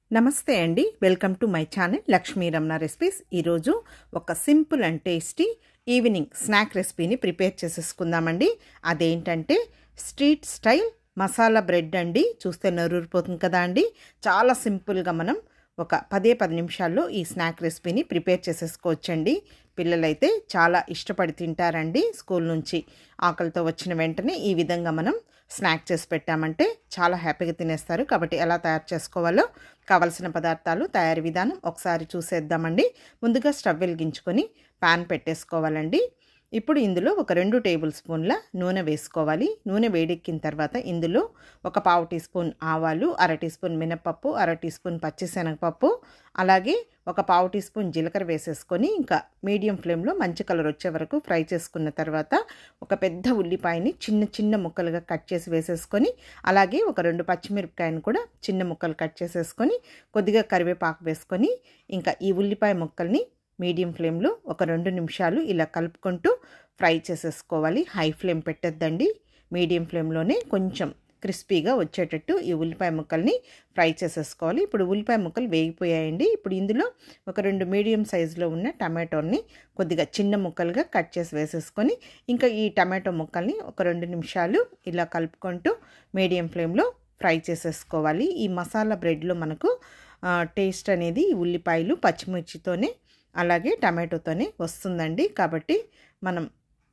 నమస్తే అండి, welcome to my channel Lakshmi Ramana recipes. ఈరోజు ఒక simple and tasty evening snack రెసిపీని ప్రిపేర్ చేసేసుకుందామండి. అదేంటంటే స్ట్రీట్ స్టైల్ మసాలా బ్రెడ్ అండి. చూస్తే నోరూరిపోతుంది కదా అండి. చాలా సింపుల్గా మనం ఒక 10 నిమిషాల్లో ఈ స్నాక్ రెసిపీని ప్రిపేర్ చేసేసుకోవచ్చండి. పిల్లలైతే చాలా ఇష్టపడి తింటారండి. స్కూల్ నుంచి ఆకలితో వచ్చిన వెంటనే ఈ విధంగా మనం స్నాక్ చేసి పెట్టామంటే చాలా హ్యాపీగా తినేస్తారు. కాబట్టి ఎలా తయారు చేసుకోవాలో కావలసిన పదార్థాలు, తయారీ విధానం ఒకసారి చూసేద్దామండి. ముందుగా స్టవ్ వెలిగించుకొని పాన్ పెట్టేసుకోవాలండి. ఇప్పుడు ఇందులో ఒక 2 టేబుల్ స్పూన్ల నూనె వేసుకోవాలి. నూనె వేడెక్కిన తర్వాత ఇందులో ఒక 1/2 టీ స్పూన్ ఆవాలు, 1/2 టీ స్పూన్ మినపప్పు, 1/2 టీ స్పూన్ పచ్చిశనగపప్పు, అలాగే ఒక 1/2 టీ స్పూన్ జీలకర్ర వేసేసుకొని ఇంకా మీడియం ఫ్లేమ్లో మంచి కలర్ వచ్చే వరకు ఫ్రై చేసుకున్న తర్వాత ఒక పెద్ద ఉల్లిపాయని చిన్న చిన్న ముక్కలుగా కట్ చేసి వేసేసుకొని, అలాగే ఒక 2 పచ్చిమిరపకాయను కూడా చిన్న ముక్కలు కట్ చేసేసుకొని, కొద్దిగా కరివేపాకు వేసుకొని ఇంకా ఈ ఉల్లిపాయ ముక్కల్ని మీడియం ఫ్లేమ్లో ఒక 2 నిమిషాలు ఇలా కలుపుకుంటూ ఫ్రై చేసేసుకోవాలి. హై ఫ్లేమ్ పెట్టద్దండి, మీడియం ఫ్లేమ్లోనే కొంచెం క్రిస్పీగా వచ్చేటట్టు ఈ ఉల్లిపాయ ముక్కల్ని ఫ్రై చేసేసుకోవాలి. ఇప్పుడు ఉల్లిపాయ ముక్కలు వేగిపోయాయండి. ఇప్పుడు ఇందులో ఒక 2 మీడియం సైజులో ఉన్న టమాటోని కొద్దిగా చిన్న ముక్కలుగా కట్ చేసి వేసేసుకొని ఇంకా ఈ టమాటో ముక్కల్ని ఒక 2 నిమిషాలు ఇలా కలుపుకుంటూ మీడియం ఫ్లేమ్లో ఫ్రై చేసేసుకోవాలి. ఈ మసాలా బ్రెడ్లో మనకు టేస్ట్ అనేది ఉల్లిపాయలు పచ్చిమిర్చితోనే అలాగే టమాటోతోనే వస్తుందండి. కాబట్టి మనం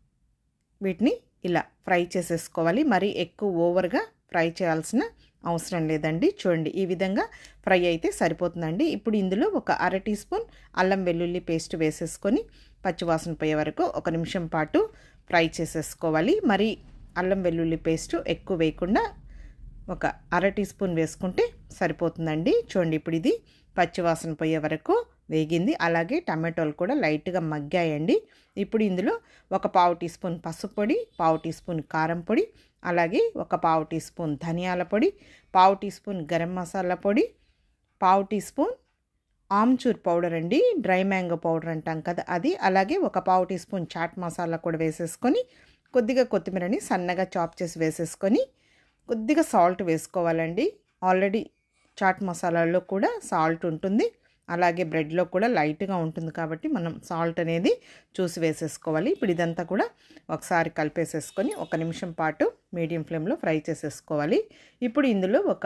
వీటిని ఇలా ఫ్రై చేసేసుకోవాలి. మరీ ఎక్కువ ఓవర్గా ఫ్రై చేయాల్సిన అవసరం లేదండి. చూడండి, ఈ విధంగా ఫ్రై అయితే సరిపోతుందండి. ఇప్పుడు ఇందులో ఒక 1/2 టీ స్పూన్ అల్లం వెల్లుల్లి పేస్ట్ వేసేసుకొని పచ్చివాసన పోయే వరకు 1 నిమిషం పాటు ఫ్రై చేసేసుకోవాలి. మరి అల్లం వెల్లుల్లి పేస్ట్ ఎక్కువ వేయకుండా ఒక 1/2 టీ స్పూన్ వేసుకుంటే సరిపోతుందండి. చూడండి, ఇప్పుడు ఇది పచ్చివాసన పోయే వరకు వేగింది. అలాగే టమాటోలు కూడా లైట్గా మగ్గాయండి. ఇప్పుడు ఇందులో ఒక 1/2 టీ స్పూన్ పసుపు పొడి, 1/2 టీ స్పూన్ కారం పొడి, అలాగే ఒక 1/2 టీ స్పూన్ ధనియాల పొడి, 1/2 టీ స్పూన్ గరం మసాలా పొడి, 1/2 టీ స్పూన్ ఆమ్చూర్ పౌడర్ అండి, డ్రై మ్యాంగో పౌడర్ అంటాం కదా అది, అలాగే ఒక 1/2 టీ స్పూన్ చాట్ మసాలా కూడా వేసేసుకొని కొద్దిగా కొత్తిమీరని సన్నగా చాప్ చేసి వేసేసుకొని కొద్దిగా సాల్ట్ వేసుకోవాలండి. ఆల్రెడీ చాట్ మసాలాలో కూడా సాల్ట్ ఉంటుంది, అలాగే బ్రెడ్లో కూడా లైట్గా ఉంటుంది కాబట్టి మనం సాల్ట్ అనేది చూసి వేసేసుకోవాలి. ఇప్పుడు ఇదంతా కూడా ఒకసారి కలిపేసేసుకొని 1 నిమిషం పాటు మీడియం ఫ్లేమ్లో ఫ్రై చేసేసుకోవాలి. ఇప్పుడు ఇందులో ఒక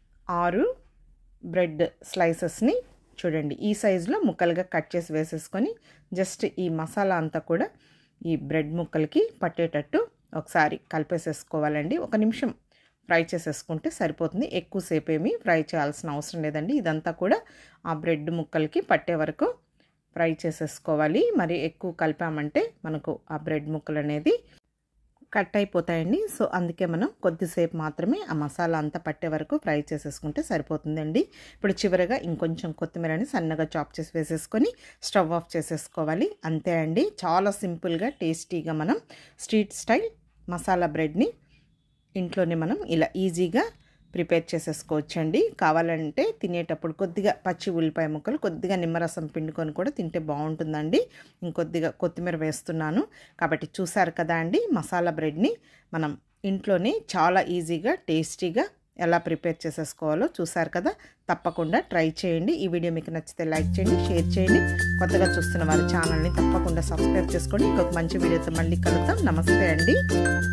6 బ్రెడ్ స్లైసెస్ని చూడండి ఈ సైజులో ముక్కలుగా కట్ చేసి వేసేసుకొని జస్ట్ ఈ మసాలా అంతా కూడా ఈ బ్రెడ్ ముక్కలకి పట్టేటట్టు ఒకసారి కలిపేసేసుకోవాలండి. 1 నిమిషం ఫ్రై చేసేసుకుంటే సరిపోతుంది. ఎక్కువసేపు ఏమీ ఫ్రై చేయాల్సిన అవసరం లేదండి. ఇదంతా కూడా ఆ బ్రెడ్ ముక్కలకి పట్టే వరకు ఫ్రై చేసేసుకోవాలి. మరి ఎక్కువ కలిపామంటే మనకు ఆ బ్రెడ్ ముక్కలు అనేది కట్ అయిపోతాయండి. సో అందుకే మనం కొద్దిసేపు మాత్రమే ఆ మసాలా అంతా పట్టే వరకు ఫ్రై చేసేసుకుంటే సరిపోతుందండి. ఇప్పుడు చివరిగా ఇంకొంచెం కొత్తిమీరని సన్నగా చాప్ చేసి వేసేసుకొని స్టవ్ ఆఫ్ చేసేసుకోవాలి. అంతే అండి, చాలా సింపుల్గా టేస్టీగా మనం స్ట్రీట్ స్టైల్ మసాలా బ్రెడ్ని ఇంట్లోనే మనం ఇలా ఈజీగా ప్రిపేర్ చేసేసుకోవచ్చండి. కావాలంటే తినేటప్పుడు కొద్దిగా పచ్చి ఉల్లిపాయ ముక్కలు, కొద్దిగా నిమ్మరసం పిండుకొని కూడా తింటే బాగుంటుందండి. ఇంకొద్దిగా కొత్తిమీర వేస్తున్నాను. కాబట్టి చూసారు కదా అండి, మసాలా బ్రెడ్ని మనం ఇంట్లోనే చాలా ఈజీగా టేస్టీగా ఎలా ప్రిపేర్ చేసేసుకోవాలో చూసారు కదా. తప్పకుండా ట్రై చేయండి. ఈ వీడియో మీకు నచ్చితే లైక్ చేయండి, షేర్ చేయండి. కొత్తగా చూస్తున్న వారి ఛానల్ని తప్పకుండా సబ్స్క్రైబ్ చేసుకోండి. ఇంకొక మంచి వీడియోతో మళ్ళీ కలుద్దాం. నమస్తే అండి.